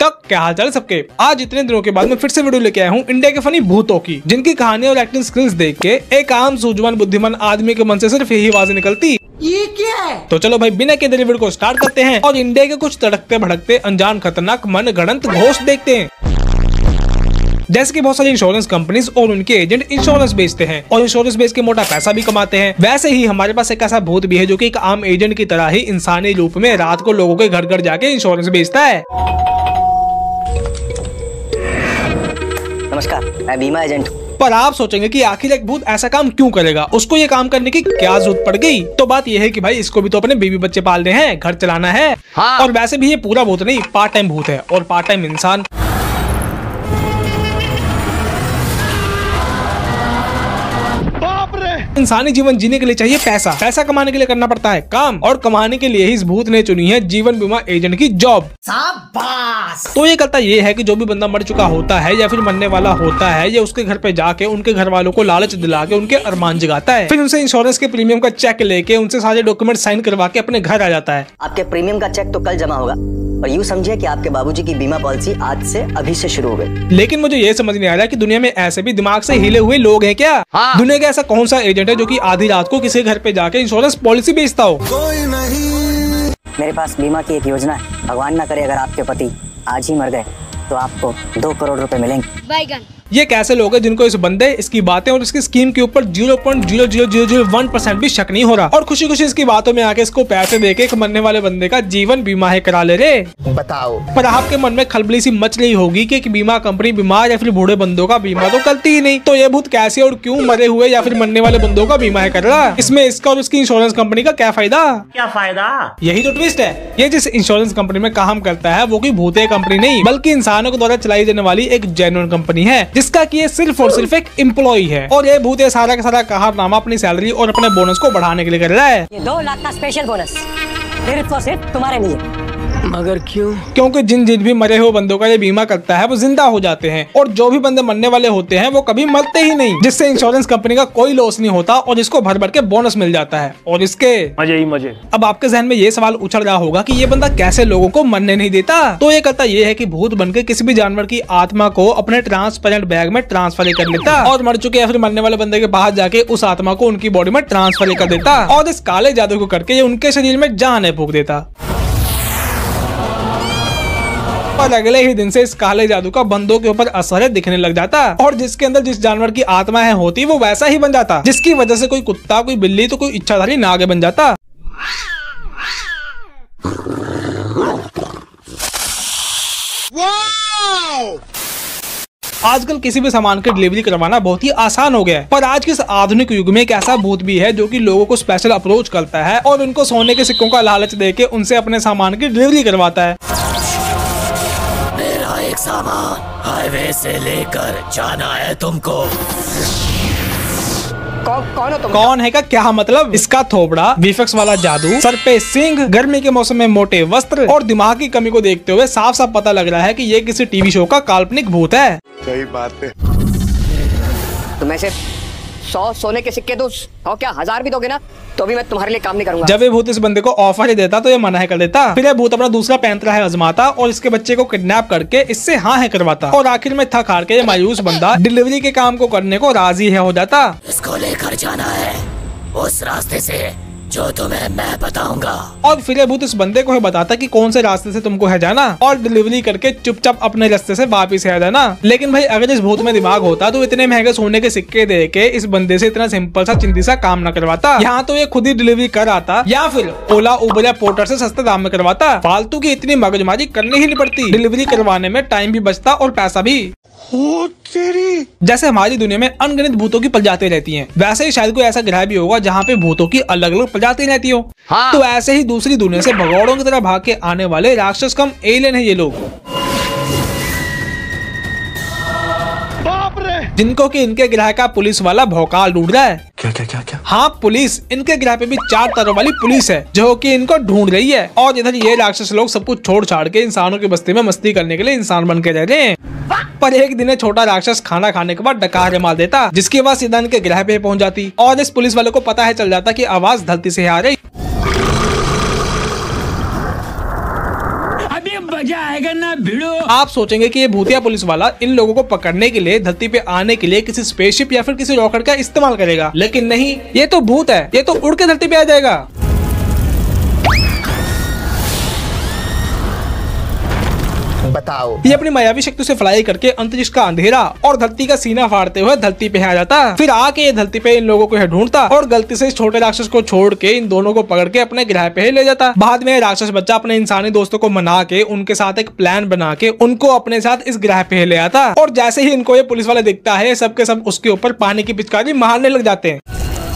तो क्या हाल चाल सबके। आज इतने दिनों के बाद मैं फिर से वीडियो लेके आया हूँ इंडिया के फनी भूतों की, जिनकी कहानी और एक्टिंग स्किल्स देख के एक आम सूझवान बुद्धिमान आदमी के मन से सिर्फ यही आवाजें निकलती, ये क्या है। तो चलो भाई बिना के देरी वीडियो को स्टार्ट करते हैं और इंडिया के कुछ तड़कते भड़कते अनजान खतरनाक मन गणंत घोस्ट देखते हैं। जैसे कि बहुत सारी इंश्योरेंस कंपनीज और उनके एजेंट इंश्योरेंस बेचते हैं और इंश्योरेंस बेच के मोटा पैसा भी कमाते हैं, वैसे ही हमारे पास एक ऐसा भूत भी है जो कि एक आम एजेंट की तरह ही इंसानी रूप में रात को लोगों के घर घर जाके इंश्योरेंस बेचता है। नमस्कार, मैं बीमा एजेंट हूँ। पर आप सोचेंगे कि आखिर एक भूत ऐसा काम क्यों करेगा, उसको ये काम करने की क्या जरूरत पड़ गई। तो बात यह है कि भाई इसको भी तो अपने बीवी बच्चे पालने हैं, घर चलाना है। हाँ। और वैसे भी ये पूरा भूत नहीं, पार्ट टाइम भूत है और पार्ट टाइम इंसान। इंसानी जीवन जीने के लिए चाहिए पैसा, पैसा कमाने के लिए करना पड़ता है काम, और कमाने के लिए ही इस भूत ने चुनी है जीवन बीमा एजेंट की जॉब। शाबाश। तो ये करता ये है कि जो भी बंदा मर चुका होता है या फिर मरने वाला होता है, ये उसके घर पे जाके उनके घर वालों को लालच दिला के उनके अरमान जगाता है, फिर उनसे इंश्योरेंस के प्रीमियम का चेक लेके उनसे सारे डॉक्यूमेंट साइन करवा के अपने घर आ जाता है। आपके प्रीमियम का चेक तो कल जमा होगा और यूँ समझिए कि आपके बाबूजी की बीमा पॉलिसी आज से अभी से शुरू हो गई। लेकिन मुझे ये समझ नहीं आ रहा कि दुनिया में ऐसे भी दिमाग से हिले हुए लोग हैं क्या। हाँ। दुनिया का ऐसा कौन सा एजेंट है जो कि आधी रात को किसी घर पे जाके इंश्योरेंस पॉलिसी बेचता हो। कोई नहीं। मेरे पास बीमा की एक योजना है। भगवान ना करे अगर आपके पति आज ही मर गए तो आपको 2 करोड़ रुपए मिलेंगे। ये कैसे लोग हैं जिनको इस बंदे, इसकी बातें और इसकी स्कीम के ऊपर 0.00001% भी शक नहीं हो रहा, और खुशी खुशी इसकी बातों में आके इसको पैसे देके एक मरने वाले बंदे का जीवन बीमा है करा ले रे। बताओ। पर आपके मन में खलबली सी मच रही होगी कि एक बीमा कंपनी बीमार या फिर बूढ़े बंदों का बीमा तो करती ही नहीं, तो ये भूत कैसे और क्यों मरे हुए या फिर मरने वाले बंदों का बीमा है कर रहा। इसमें इसका और उसकी इंश्योरेंस कंपनी का क्या फायदा। यही तो ट्विस्ट है। ये जिस इंश्योरेंस कंपनी में काम करता है वो कोई भूतिया कंपनी नहीं, बल्कि इंसानों के द्वारा चलाई जाने वाली एक जेन्युइन कंपनी है, जिसका कि ये सिर्फ और सिर्फ एक एम्प्लॉय है, और ये भूत सारा का सारा कारनामा अपनी सैलरी और अपने बोनस को बढ़ाने के लिए कर रहा है। ये 2 लाख का स्पेशल बोनस सिर्फ और सिर्फ तुम्हारे लिए। मगर क्यों? क्योंकि जिन भी मरे हुए बंदों का ये बीमा करता है वो जिंदा हो जाते हैं, और जो भी बंदे मरने वाले होते हैं वो कभी मरते ही नहीं, जिससे इंश्योरेंस कंपनी का कोई लॉस नहीं होता और इसको भर भर के बोनस मिल जाता है, और इसके मजे ही मजे। अब आपके जहन में ये सवाल उछल रहा होगा कि ये बंदा कैसे लोगों को मरने नहीं देता। तो ये करता ये है कि भूत बनके किसी भी जानवर की आत्मा को अपने ट्रांसपेरेंट बैग में ट्रांसफर कर लेता, और मर चुके या फिर मरने वाले बंदे के पास जाके उस आत्मा को उनकी बॉडी में ट्रांसफर कर देता, और इस काले जादू को करके ये उनके शरीर में जान फूंक देता। और अगले ही दिन से इस काले जादू का बंदों के ऊपर असर दिखने लग जाता, और जिसके अंदर जिस जानवर की आत्मा है होती वो वैसा ही बन जाता, जिसकी वजह से कोई कुत्ता, कोई बिल्ली, तो कोई इच्छाधारी नाग बन जाता। आजकल किसी भी सामान की डिलीवरी करवाना बहुत ही आसान हो गया है, पर आज के इस आधुनिक युग में एक ऐसा भूत भी है जो कि लोगों को स्पेशल अप्रोच करता है और उनको सोने के सिक्कों का लालच देके उनसे अपने सामान की डिलीवरी करवाता है। मेरा एक सामान हाईवे से लेकर जाना है तुमको। कौन हो तुम? कौन है का क्या मतलब? इसका थोबड़ा, वीफेक्स वाला जादू, सर पे सिंह, गर्मी के मौसम में मोटे वस्त्र और दिमाग की कमी को देखते हुए साफ साफ पता लग रहा है कि ये किसी टीवी शो का काल्पनिक भूत है। सही बात है। तुम ऐसे 100 सोने के सिक्के दो और क्या 1000 भी दोगे ना तो भी मैं तुम्हारे लिए काम नहीं करूंगा। जब ये भूत इस बंदे को ऑफर ही देता तो ये मना कर देता, फिर ये भूत अपना दूसरा पैंतरा है आजमाता और इसके बच्चे को किडनैप करके इससे हाँ है करवाता, और आखिर में थक हार के ये मायूस बंदा डिलीवरी के काम को करने को राजी है हो जाता। इसको लेकर जाना है उस रास्ते से जो तुम्हें मैं बताऊंगा, और फिर ये भूत इस बंदे को ही बताता कि कौन से रास्ते से तुमको है जाना, और डिलीवरी करके चुपचाप अपने रास्ते से वापिस है जाना। लेकिन भाई अगर इस भूत में दिमाग होता तो इतने महंगे सोने के सिक्के दे के इस बंदे से इतना सिंपल सा चिंती सा काम न करवाता। यहाँ तो ये खुद ही डिलीवरी कर आता या फिर ओला उबर या पोर्टर से सस्ते दाम में करवाता। फालतू की इतनी मगजमारी करनी ही नहीं पड़ती, डिलीवरी करवाने में टाइम भी बचता और पैसा भी। जैसे हमारी दुनिया में अनगिनत भूतों की प्रजातियां रहती हैं, वैसे ही शायद कोई ऐसा ग्रह भी होगा जहाँ पे भूतों की अलग अलग प्रजातियां रहती हो। हाँ। तो ऐसे ही दूसरी दुनिया से भगौड़ों की तरह भाग के आने वाले राक्षस कम एलियन है ये लोग, जिनको कि इनके ग्रह का पुलिस वाला भौकाल ढूंढ रहा है। क्या क्या क्या क्या? हाँ पुलिस, इनके ग्रह पे भी 4 तारों वाली पुलिस है जो कि इनको ढूंढ रही है, और इधर ये राक्षस लोग सब कुछ छोड़ छाड़ के इंसानों की बस्ती में मस्ती करने के लिए इंसान बन के रह रहे हैं। पर एक दिन छोटा राक्षस खाना खाने के बाद डकार मार देता, जिसकी आवाज सीधा इनके ग्रह पे पहुंच जाती, और इस पुलिस वाले को पता है चल जाता कि आवाज धरती से आ रही। अभी मजा आएगा ना भिड़ो। आप सोचेंगे कि ये भूतिया पुलिस वाला इन लोगों को पकड़ने के लिए धरती पे आने के लिए किसी स्पेसशिप या फिर किसी रॉकेट का इस्तेमाल करेगा, लेकिन नहीं, ये तो भूत है, ये तो उड़ के धरती पे आ जाएगा। बताओ। ये अपनी मायावी शक्ति से फ्लाई करके अंतरिक्ष का अंधेरा और धरती का सीना फाड़ते हुए धरती पे आ जाता, फिर आके ये धरती पे इन लोगों को ढूंढता और गलती से इस छोटे राक्षस को छोड़ के इन दोनों को पकड़ के अपने ग्रह पे ले जाता। बाद में राक्षस बच्चा अपने इंसानी दोस्तों को मना के उनके साथ एक प्लान बना के उनको अपने साथ इस ग्रह पे ले आता, और जैसे ही इनको ये पुलिस वाला दिखता है, सबके सब उसके ऊपर पानी की पिचकारी मारने लग जाते हैं।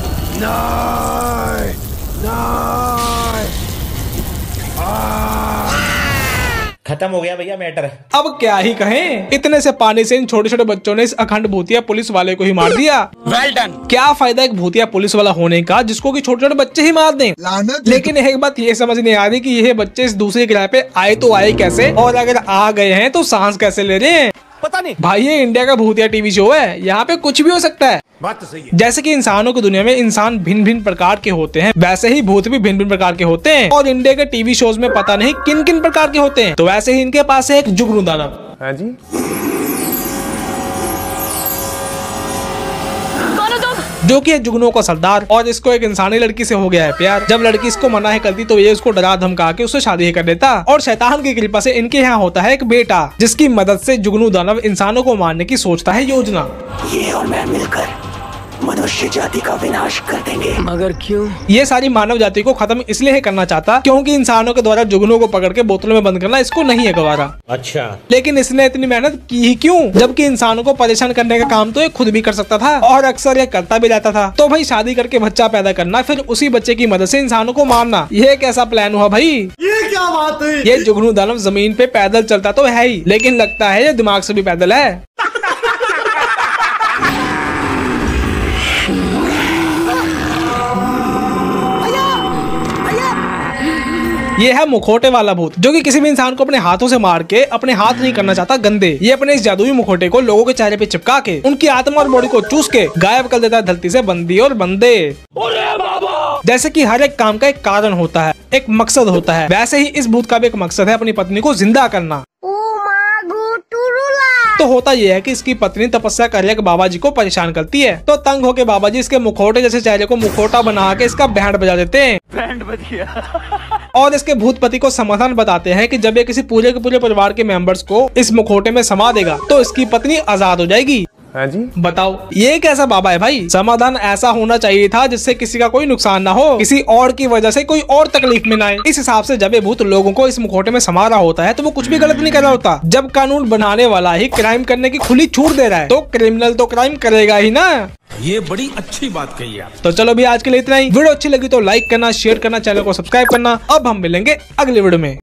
खत्म हो गया भैया मैटर। अब क्या ही कहें, इतने से पानी से इन छोटे छोटे बच्चों ने इस अखंड भूतिया पुलिस वाले को ही मार दिया। Well done. क्या फायदा एक भूतिया पुलिस वाला होने का जिसको कि छोटे छोटे बच्चे ही मार दें। लेकिन एक बात ये समझ नहीं आ रही कि ये बच्चे इस दूसरे ग्रह पे आए तो आए कैसे, और अगर आ गए हैं तो सांस कैसे ले रहे हैं, पता नहीं। भाई ये इंडिया का भूतिया टीवी शो है, यहाँ पे कुछ भी हो सकता है। बात तो सही है। जैसे कि इंसानों की दुनिया में इंसान भिन्न भिन्न प्रकार के होते हैं, वैसे ही भूत भी भिन्न भिन्न प्रकार के होते हैं, और इंडिया के टीवी शोज में पता नहीं किन किन प्रकार के होते हैं। तो वैसे ही इनके पास है एक जुगनू दानव। हाँ जी। जो कि है जुगनू का सरदार, और इसको एक इंसानी लड़की से हो गया है प्यार। जब लड़की इसको मना है करती तो ये उसको डरा धमका के उससे शादी कर देता, और शैतान की कृपा से इनके यहाँ होता है एक बेटा, जिसकी मदद से जुगनू दानव इंसानों को मारने की सोचता है योजना। ये और मैं मिलकर मनुष्य जाति का विनाश कर देंगे। मगर क्यों? ये सारी मानव जाति को खत्म इसलिए है करना चाहता क्योंकि इंसानों के द्वारा जुगनू को पकड़ के बोतलों में बंद करना इसको नहीं है गवारा। अच्छा। लेकिन इसने इतनी मेहनत की ही क्यों, जबकि इंसानों को परेशान करने का काम तो ये खुद भी कर सकता था, और अक्सर ये करता भी रहता था। तो भाई शादी करके बच्चा पैदा करना, फिर उसी बच्चे की मदद से इंसानों को मारना, ये कैसा प्लान हुआ भाई? ये क्या बात है? ये जुगनू दानव जमीन पे पैदल चलता तो है ही, लेकिन लगता है ये दिमाग से भी पैदल है। ये है मुखौटे वाला भूत, जो कि किसी भी इंसान को अपने हाथों से मार के अपने हाथ नहीं करना चाहता गंदे। ये अपने इस जादुई मुखौटे को लोगों के चेहरे पे चिपका के उनकी आत्मा और बॉडी को चूस के गायब कर देता है धरती से बंदी और बंदे। जैसे कि हर एक काम का एक कारण होता है, एक मकसद होता है, वैसे ही इस भूत का भी एक मकसद है अपनी पत्नी को जिंदा करना। तो होता यह है कि इसकी पत्नी तपस्या कर एक बाबा जी को परेशान करती है, तो तंग होके बाबा जी इसके मुखौटे जैसे चेहरे को मुखौटा बना के इसका बैंड बजा देते हैं। बैंड बज गया। और इसके भूत पति को समाधान बताते हैं कि जब ये किसी पूरे के पूरे परिवार के मेंबर्स को इस मुखौटे में समा देगा तो इसकी पत्नी आजाद हो जाएगी। हाँ जी। बताओ ये कैसा बाबा है भाई? समाधान ऐसा होना चाहिए था जिससे किसी का कोई नुकसान ना हो, किसी और की वजह से कोई और तकलीफ में ना आए। इस हिसाब से जब ये भूत लोगों को इस मुखौटे में समा रहा होता है तो वो कुछ भी गलत नहीं कर रहा होता। जब कानून बनाने वाला ही क्राइम करने की खुली छूट दे रहा है तो क्रिमिनल तो क्राइम करेगा ही ना। ये बड़ी अच्छी बात कही आप। तो चलो भी आज के लिए इतना ही। वीडियो अच्छी लगी तो लाइक करना, शेयर करना, चैनल को सब्सक्राइब करना। अब हम मिलेंगे अगले वीडियो में।